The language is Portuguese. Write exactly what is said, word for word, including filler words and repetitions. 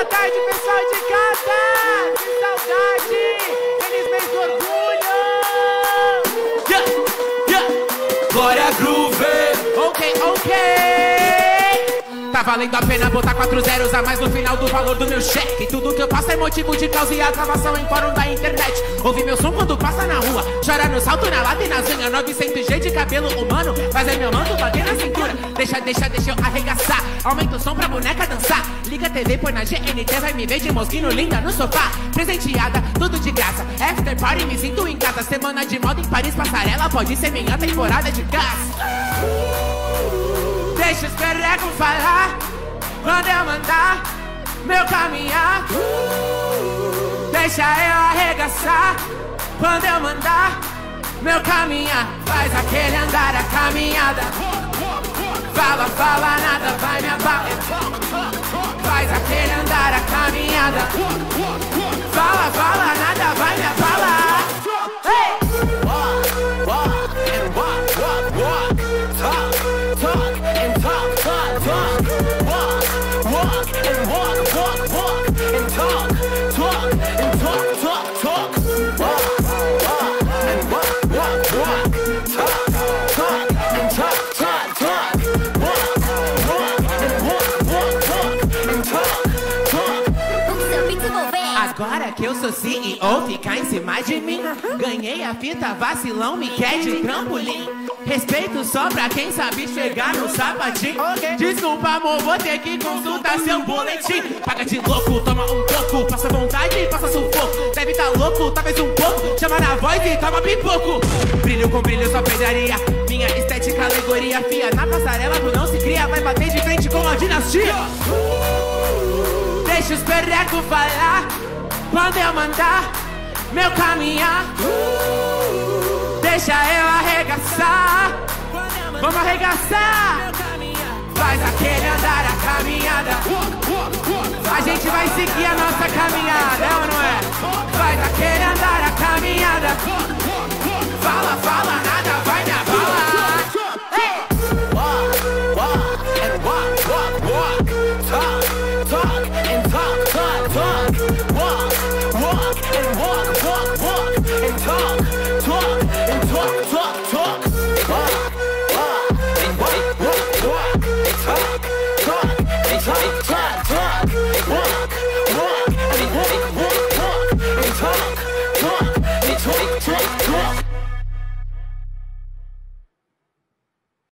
boa tarde, pessoal de casa. Que saudade, feliz mês do orgulho. Yeah, yeah. Glória Groove. Ok, ok. Tá valendo a pena botar quatro zeros a mais no final do valor do meu cheque. Tudo que eu passo é motivo de causa e agravação em fórum da internet. Ouve meu som quando passa na rua, chora no salto, na lata e nas unhas. Novecentos G de cabelo humano, fazer meu manto bater na cintura. Deixa, deixa, deixa eu arregaçar. Aumenta o som pra boneca dançar. Liga a T V, põe na G N T, vai me ver de mosquinho linda no sofá. Presenteada, tudo de graça. After party, me sinto em casa. Semana de moda em Paris, passarela, pode ser minha temporada de gás. Deixa os perrecos falar quando eu mandar meu caminhar. Deixa eu arregaçar quando eu mandar meu caminhar. Faz aquele andar a caminhada. Fala, fala, nada vai me abalar. Faz aquele andar a caminhada. Fala, fala, nada vai me abalar. Hey! Walk, walk, and walk, walk, walk. Talk, talk, and talk, talk, talk. Walk, walk, and walk, walk, walk. And talk, talk, and talk, talk, talk. Walk, walk, and walk, walk, walk. Talk, talk, and talk, talk, talk. Walk, walk, and walk, walk, walk. And talk, talk. Agora que eu sou C E O, fica em cima de mim. Ganhei a fita, vacilão, me quer de trampolim. Respeito só pra quem sabe chegar no sapatinho. Okay. Desculpa, amor, vou ter que consultar seu boletim. Paga de louco, toma um pouco. Passa vontade, passa sufoco. Deve tá louco, talvez um pouco. Chama na voz e toma pipoco. Brilho com brilho, só pedraria. Minha estética, alegoria, fia. Na passarela tu não se cria, vai bater de frente com a dinastia. Deixa os perrecos falar quando eu mandar meu caminhar. Deixa eu arregaçar. Vamos arregaçar. Faz aquele andar a caminhada. A gente vai seguir a nossa caminhada, é ou não é? Faz aquele andar a caminhada. Fala, fala, nada.